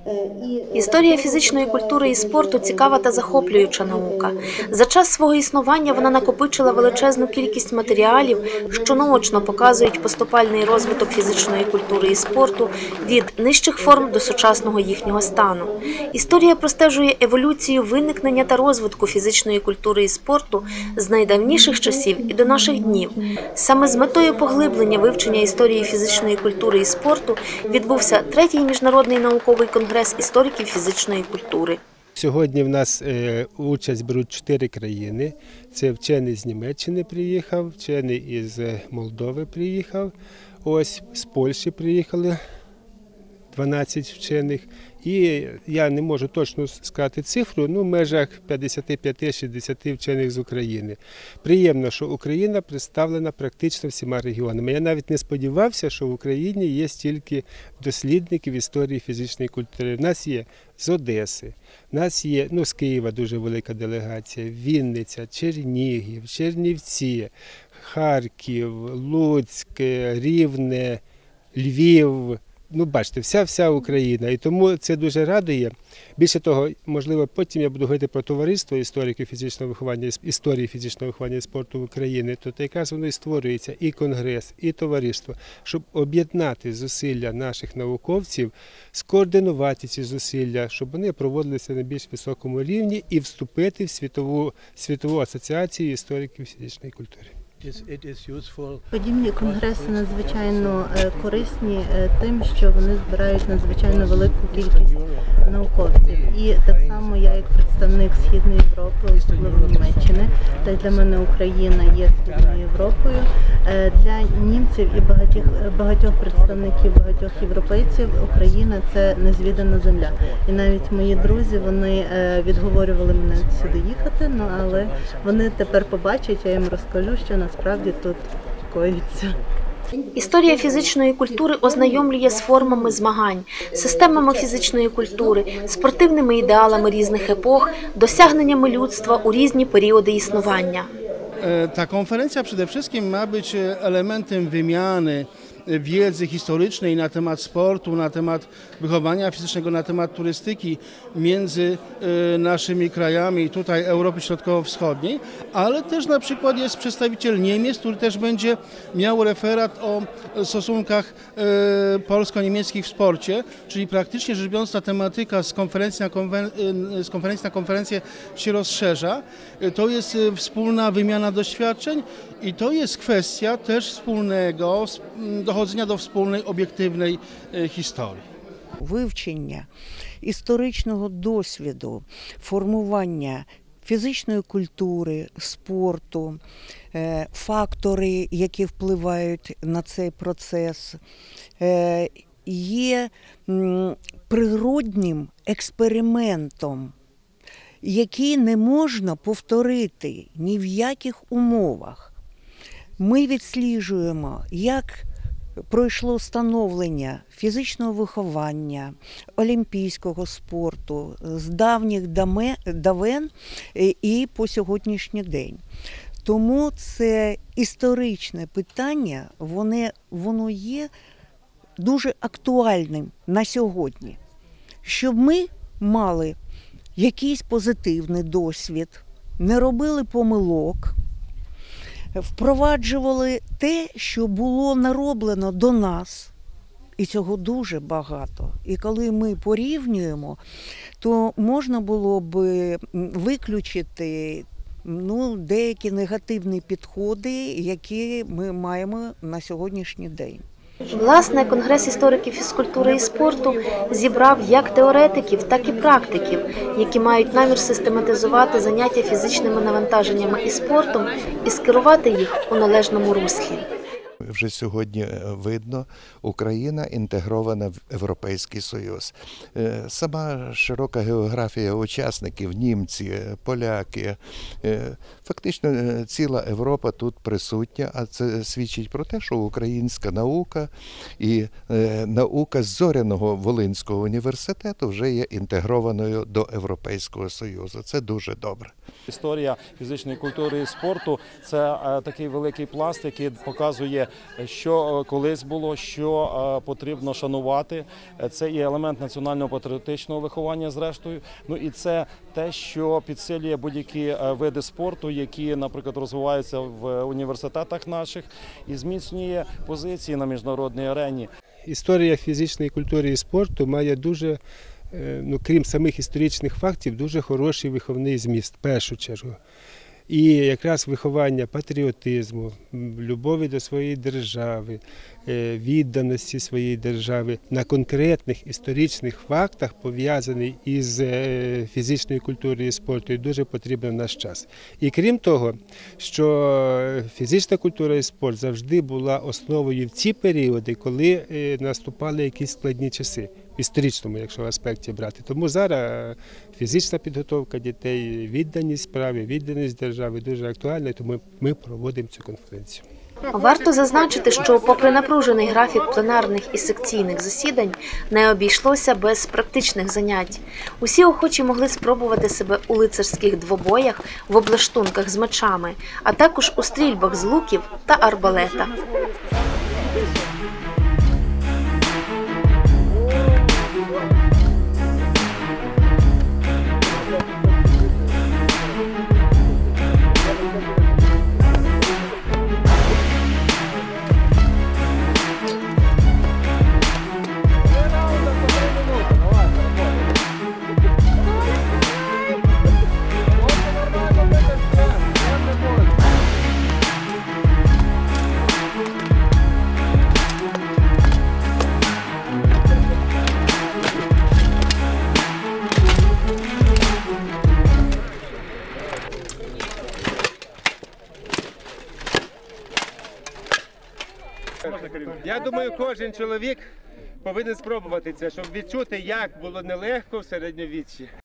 Історія фізичної культури і спорту – цікава та захоплююча наука. За час свого існування вона накопичила величезну кількість матеріалів, що наочно показують поступальний розвиток фізичної культури і спорту від нижчих форм до сучасного їхнього стану. Історія простежує еволюцію виникнення та розвитку фізичної культури і спорту з найдавніших часів і до наших днів. Саме з метою поглиблення вивчення історії фізичної культури і спорту відбувся третій міжнародний науковий конгрес істориків фізичної культури. Сьогодні в нас участь беруть 4 країни. Це вчений з Німеччини приїхав, вчений із Молдови приїхав, ось з Польщі приїхали 12 вчених. І я не можу точно сказати цифру, в межах 55-60 вчених з України. Приємно, що Україна представлена практично всіма регіонами. Я навіть не сподівався, що в Україні є стільки дослідників історії фізичної культури. У нас є з Одеси, у нас є з Києва дуже велика делегація, Вінниця, Чернігів, Чернівці, Харків, Луцьк, Рівне, Львів. Бачите, вся Україна, і тому це дуже радує. Більше того, можливо, потім я буду говорити про товариство істориків фізичного виховання, історії фізичного виховання і спорту в Україні, то якраз воно і створюється, і конгрес, і товариство, щоб об'єднати зусилля наших науковців, скоординувати ці зусилля, щоб вони проводилися на більш високому рівні і вступити в світову асоціацію істориків фізичної культури. Подібні конгреси надзвичайно корисні тим, що вони збирають надзвичайно велику кількість науковців. І так само я, як представник Східної Європи, особливо Німеччини, та й для мене Україна є Східною Європою. Для німців і багатьох представників, багатьох європейців Україна – це незвідана земля. І навіть мої друзі, вони відговорювали мене сюди їхати, але вони тепер побачать, я їм розкажу, що насправді тут коїться. Історія фізичної культури ознайомлює з формами змагань, системами фізичної культури, спортивними ідеалами різних епох, досягненнями людства у різні періоди існування. Ta konferencja przede wszystkim ma być elementem wymiany wiedzy historycznej na temat sportu, na temat wychowania fizycznego, na temat turystyki między naszymi krajami, tutaj Europy Środkowo-Wschodniej, ale też na przykład jest przedstawiciel Niemiec, który też będzie miał referat o stosunkach polsko-niemieckich w sporcie, czyli praktycznie rzecz biorąc ta tematyka z konferencji na konferencję się rozszerza. To jest wspólna wymiana doświadczeń i to jest kwestia też wspólnego dochodzenia do wspólnej, obiektywnej historii. Вивчення історичного досвіду, формування фізичної культури, спорту, фактори, які впливають на цей процес, є природнім експериментом, який не можна повторити ні в яких умовах. Ми відсліджуємо, як пройшло становлення фізичного виховання, олімпійського спорту з давніх давен і по сьогоднішній день. Тому це історичне питання, воно є дуже актуальним на сьогодні. Щоб ми мали якийсь позитивний досвід, не робили помилок, впроваджували те, що було нароблено до нас. І цього дуже багато. І коли ми порівнюємо, то можна було б виключити деякі негативні підходи, які ми маємо на сьогоднішній день. Власне, Конгрес істориків фізкультури і спорту зібрав як теоретиків, так і практиків, які мають намір систематизувати заняття фізичними навантаженнями і спортом і скерувати їх у належному руслі. Вже сьогодні видно, Україна інтегрована в Європейський Союз. Сама широка географія учасників, німці, поляки, фактично ціла Європа тут присутня, а це свідчить про те, що українська наука і наука з Зоряного Волинського університету вже є інтегрованою до Європейського Союзу. Це дуже добре. Історія фізичної культури і спорту – це такий великий пласт, який показує що колись було, що потрібно шанувати. Це і елемент національно-патріотичного виховання зрештою. Ну і це те, що підсилює будь-які види спорту, які, наприклад, розвиваються в університетах наших і зміцнює позиції на міжнародній арені. Історія фізичної культури і спорту має дуже, крім самих історичних фактів, дуже хороший виховний зміст, в першу чергу. І якраз виховання патріотизму, любові до своєї держави, відданості своєї держави на конкретних історичних фактах, пов'язаний із фізичною культурою і спортом, дуже потрібен в наш час. І крім того, що фізична культура і спорт завжди була основою в ці періоди, коли наступали якісь складні часи. В історичному, якщо аспекті брати. Тому зараз фізична підготовка дітей, відданість справі, відданість держави дуже актуальна, тому ми проводимо цю конференцію. Варто зазначити, що попри напружений графік пленарних і секційних засідань, не обійшлося без практичних занять. Усі охочі могли спробувати себе у лицарських двобоях, в облаштунках з мечами, а також у стрільбах з луків та арбалета. Я думаю, кожен чоловік повинен спробувати це, щоб відчути, як було нелегко в середньовіччі.